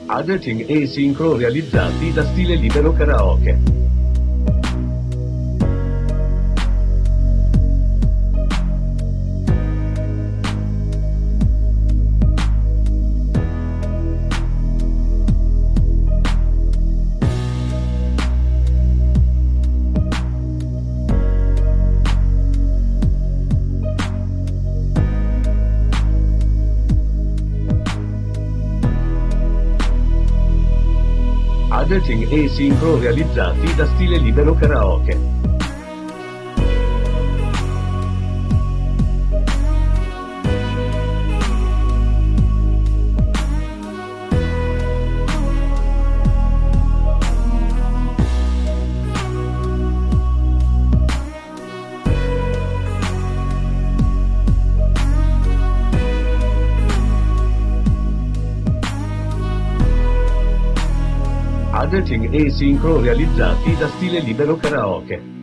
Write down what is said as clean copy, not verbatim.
Editing e sincro realizzati da Stile Libero Karaoke. Editing e sincro realizzati da Stile Libero Karaoke. Editing e sincro realizzati da Stile Libero Karaoke.